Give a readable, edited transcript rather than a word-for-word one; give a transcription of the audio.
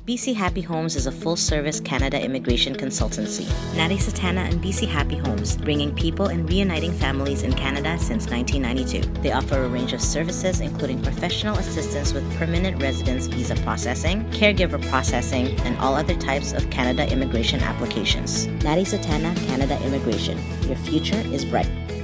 BC Happy Homes is a full-service Canada immigration consultancy. Natty Satana and BC Happy Homes, bringing people and reuniting families in Canada since 1992. They offer a range of services including professional assistance with permanent residence visa processing, caregiver processing, and all other types of Canada immigration applications. Natty Satana Canada Immigration. Your future is bright.